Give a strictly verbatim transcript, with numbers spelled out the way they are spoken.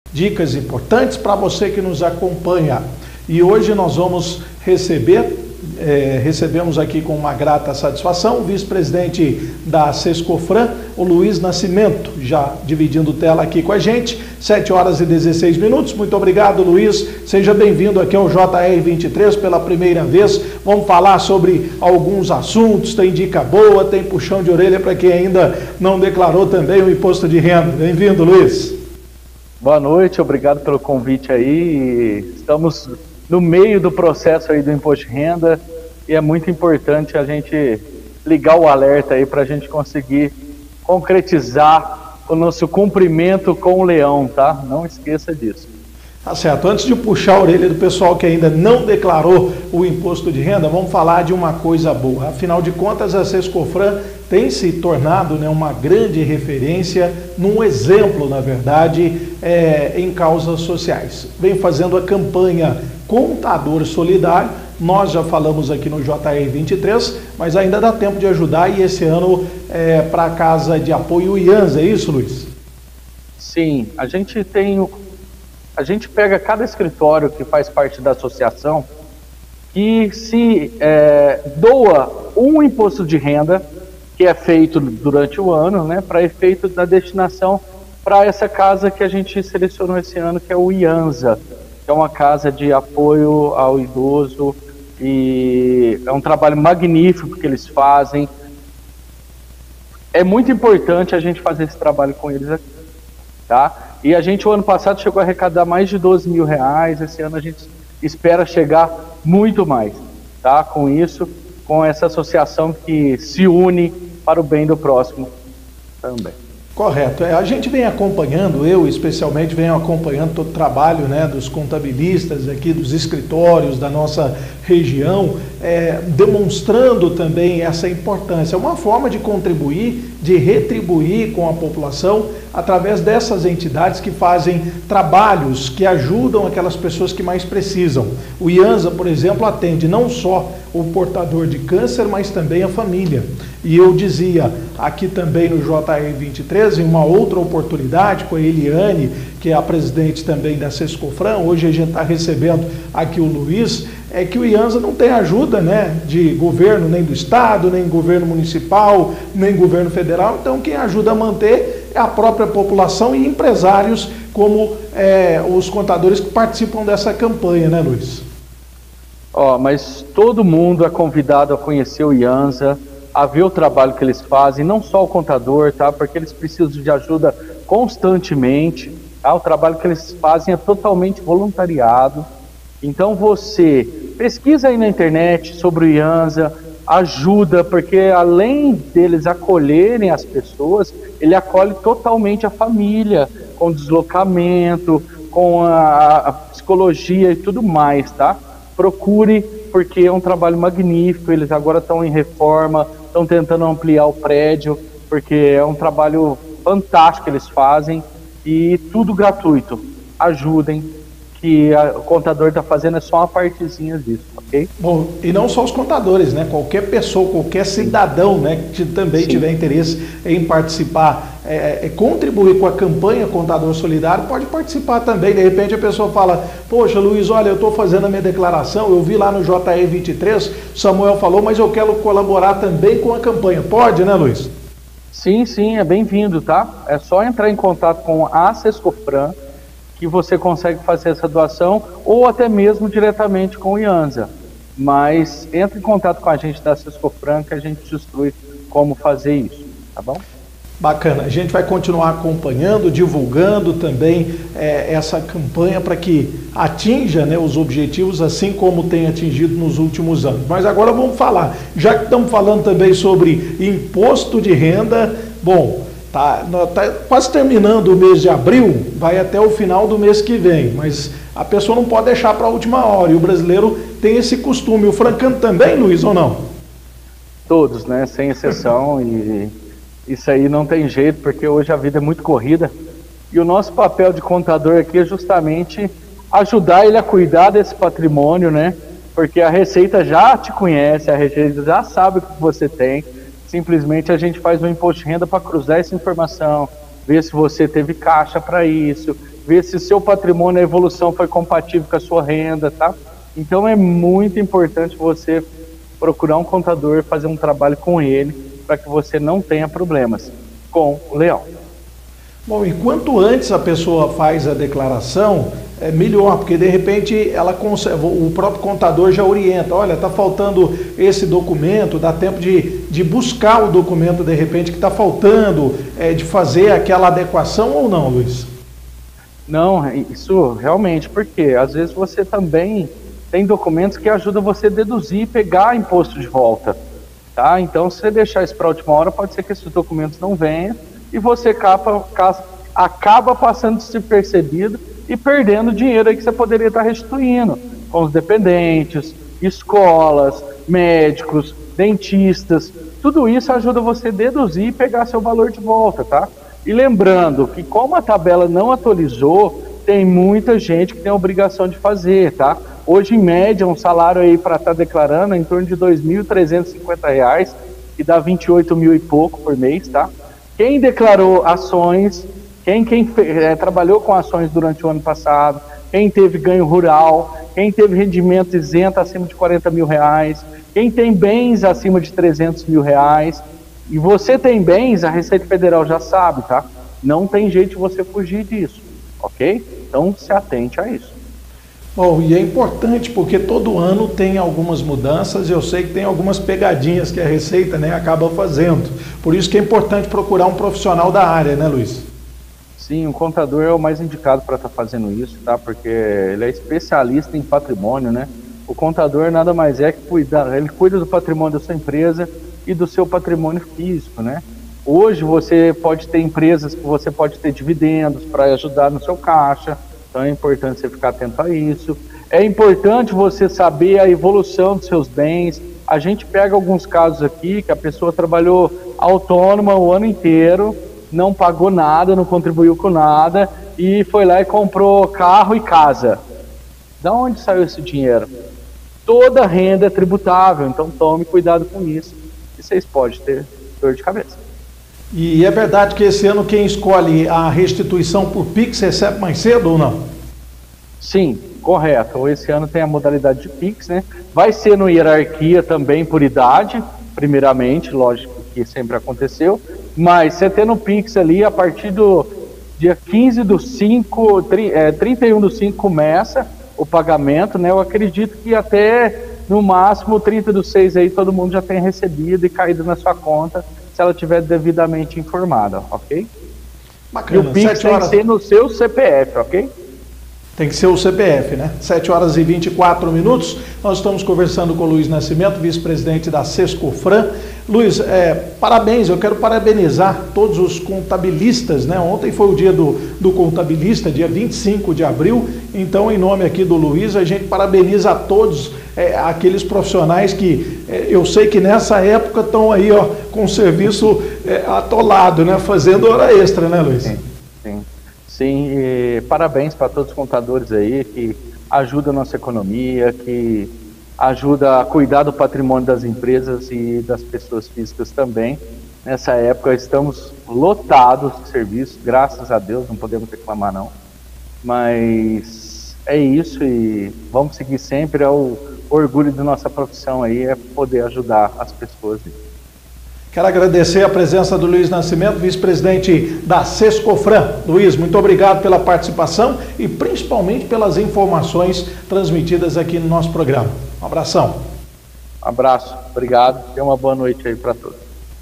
Dicas importantes para você que nos acompanha. E hoje nós vamos receber, é, recebemos aqui com uma grata satisfação o vice-presidente da Sescofran, o Luiz Nascimento, já dividindo tela aqui com a gente, sete horas e dezesseis minutos. Muito obrigado, Luiz. Seja bem-vindo aqui ao J R vinte e três pela primeira vez. Vamos falar sobre alguns assuntos, tem dica boa, tem puxão de orelha para quem ainda não declarou também o imposto de renda. Bem-vindo, Luiz. Boa noite, obrigado pelo convite aí. Estamos no meio do processo aí do imposto de renda e é muito importante a gente ligar o alerta aí para a gente conseguir concretizar o nosso cumprimento com o leão, tá? Não esqueça disso. Tá certo. Antes de puxar a orelha do pessoal que ainda não declarou o imposto de renda, vamos falar de uma coisa boa. Afinal de contas, a Sescofran tem se tornado, né, uma grande referência, num exemplo, na verdade, é, em causas sociais. Vem fazendo a campanha Contador Solidário. Nós já falamos aqui no J R vinte e três, mas ainda dá tempo de ajudar, e esse ano é para a Casa de Apoio IANSA, é isso, Luiz? Sim, a gente tem... A gente pega cada escritório que faz parte da associação que se é, doa um imposto de renda que é feito durante o ano, né, para efeito da destinação para essa casa que a gente selecionou esse ano, que é o IANSA, que é uma casa de apoio ao idoso, e é um trabalho magnífico que eles fazem. É muito importante a gente fazer esse trabalho com eles aqui, tá? E a gente, o ano passado, chegou a arrecadar mais de doze mil reais. Esse ano a gente espera chegar muito mais, tá? Com isso, com essa associação que se une para o bem do próximo também. Correto. É, a gente vem acompanhando, eu especialmente venho acompanhando todo o trabalho, né, dos contabilistas aqui, dos escritórios da nossa região, é, demonstrando também essa importância. É uma forma de contribuir, de retribuir com a população através dessas entidades que fazem trabalhos que ajudam aquelas pessoas que mais precisam. O IANSA, por exemplo, atende não só o portador de câncer, mas também a família. E eu dizia aqui também no J R vinte e três, em uma outra oportunidade, com a Eliane, que é a presidente também da Sescofran, hoje a gente está recebendo aqui o Luiz, é que o IANSA não tem ajuda, né, de governo, nem do Estado, nem governo municipal, nem governo federal. Então quem ajuda a manter é a própria população e empresários, como é, os contadores que participam dessa campanha, né, Luiz? Ó, mas todo mundo é convidado a conhecer o IANSA, a ver o trabalho que eles fazem, não só o contador, tá? Porque eles precisam de ajuda constantemente, tá? O trabalho que eles fazem é totalmente voluntariado. Então você pesquisa aí na internet sobre o IANSA, ajuda, porque além deles acolherem as pessoas, ele acolhe totalmente a família, com deslocamento, com a, a psicologia e tudo mais, tá? Procure, porque é um trabalho magnífico. Eles agora estão em reforma, estão tentando ampliar o prédio, porque é um trabalho fantástico que eles fazem, e tudo gratuito. Ajudem, que a, o contador está fazendo é só uma partezinha disso, ok? Bom, e não só os contadores, né? Qualquer pessoa, qualquer cidadão, né, que também Sim. tiver interesse em participar, é, é, contribuir com a campanha Contador Solidário, pode participar também. De repente a pessoa fala: poxa, Luiz, olha, eu estou fazendo a minha declaração, eu vi lá no J R vinte e três, Samuel falou, mas eu quero colaborar também com a campanha. Pode, né, Luiz? Sim, sim, é bem-vindo, tá? É só entrar em contato com a Sescofran que você consegue fazer essa doação, ou até mesmo diretamente com o IANSA. Mas entre em contato com a gente da Sescofran, que a gente te instrui como fazer isso, tá bom? Bacana, a gente vai continuar acompanhando, divulgando também é, essa campanha para que atinja, né, os objetivos, assim como tem atingido nos últimos anos. Mas agora vamos falar, já que estamos falando também sobre imposto de renda, bom, tá, tá quase terminando o mês de abril, vai até o final do mês que vem, mas a pessoa não pode deixar para a última hora, e o brasileiro tem esse costume. O francano também, Luiz, ou não? Todos, né, sem exceção, e isso aí não tem jeito, porque hoje a vida é muito corrida, e o nosso papel de contador aqui é justamente ajudar ele a cuidar desse patrimônio, né? Porque a Receita já te conhece, a Receita já sabe o que você tem. Simplesmente a gente faz um imposto de renda para cruzar essa informação, ver se você teve caixa para isso, ver se seu patrimônio, a evolução foi compatível com a sua renda, tá? Então é muito importante você procurar um contador, fazer um trabalho com ele, para que você não tenha problemas com o leão. Bom, e quanto antes a pessoa faz a declaração, é melhor, porque de repente ela consegue, o próprio contador já orienta, olha, está faltando esse documento, dá tempo de, de buscar o documento de repente que está faltando, é, de fazer aquela adequação ou não, Luiz? Não, isso realmente, porque às vezes você também tem documentos que ajudam você a deduzir e pegar imposto de volta, tá? Então, se você deixar isso para a última hora, pode ser que esses documentos não venham e você acaba, acaba passando despercebido e perdendo dinheiro aí que você poderia estar restituindo com os dependentes, escolas, médicos, dentistas. Tudo isso ajuda você a deduzir e pegar seu valor de volta, tá? E lembrando que como a tabela não atualizou, tem muita gente que tem a obrigação de fazer, tá? Hoje, em média, um salário aí para estar declarando é em torno de dois mil trezentos e cinquenta reais, que dá vinte e oito mil e pouco por mês, tá? Quem declarou ações, quem, quem é, trabalhou com ações durante o ano passado, quem teve ganho rural, quem teve rendimento isento acima de quarenta mil reais, quem tem bens acima de trezentos mil reais, e você tem bens, a Receita Federal já sabe, tá? Não tem jeito de você fugir disso, ok? Então, se atente a isso. Bom, e é importante porque todo ano tem algumas mudanças, eu sei que tem algumas pegadinhas que a Receita, né, acaba fazendo. Por isso que é importante procurar um profissional da área, né, Luiz? Sim, o contador é o mais indicado para estar fazendo isso, tá? Porque ele é especialista em patrimônio, né? O contador nada mais é que cuida, ele cuida do patrimônio da sua empresa e do seu patrimônio físico, né? Hoje você pode ter empresas que você pode ter dividendos para ajudar no seu caixa, então é importante você ficar atento a isso. É importante você saber a evolução dos seus bens. A gente pega alguns casos aqui que a pessoa trabalhou autônoma o ano inteiro, não pagou nada, não contribuiu com nada e foi lá e comprou carro e casa. Da onde saiu esse dinheiro? Toda renda é tributável, então tome cuidado com isso e vocês podem ter dor de cabeça. E é verdade que esse ano quem escolhe a restituição por Pix recebe mais cedo ou não? Sim, correto. Esse ano tem a modalidade de Pix, né? Vai ser no hierarquia também por idade, primeiramente, lógico que sempre aconteceu, mas você tendo o Pix ali, a partir do dia quinze do cinco, trinta e um do cinco começa o pagamento, né? Eu acredito que até no máximo trinta do seis aí todo mundo já tem recebido e caído na sua conta, se ela estiver devidamente informada, ok? Bacana. E o Pix tem que ser no seu C P F, ok? Tem que ser o C P F, né? sete horas e vinte e quatro minutos. Nós estamos conversando com o Luiz Nascimento, vice-presidente da Sescofran. Luiz, é, parabéns, eu quero parabenizar todos os contabilistas, né? Ontem foi o dia do, do contabilista, dia vinte e cinco de abril. Então, em nome aqui do Luiz, a gente parabeniza a todos é, aqueles profissionais que é, eu sei que nessa época estão aí, ó, com o serviço é, atolado, né? Fazendo hora extra, né, Luiz? Sim, sim. Sim, e parabéns para todos os contadores aí que ajudam a nossa economia, que ajuda a cuidar do patrimônio das empresas e das pessoas físicas também. Nessa época estamos lotados de serviço, graças a Deus, não podemos reclamar não. Mas é isso e vamos seguir sempre, é o orgulho da nossa profissão aí, é poder ajudar as pessoas. Quero agradecer a presença do Luiz Nascimento, vice-presidente da Sescofran. Luiz, muito obrigado pela participação e principalmente pelas informações transmitidas aqui no nosso programa. Um abração. Um abraço, obrigado e uma boa noite aí para todos.